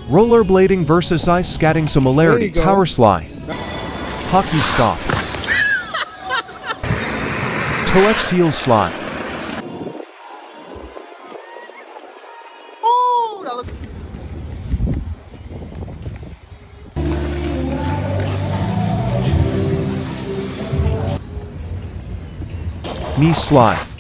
Rollerblading versus ice skating similarities. Power slide. Hockey stop. Toe X heel slide. Knee slide.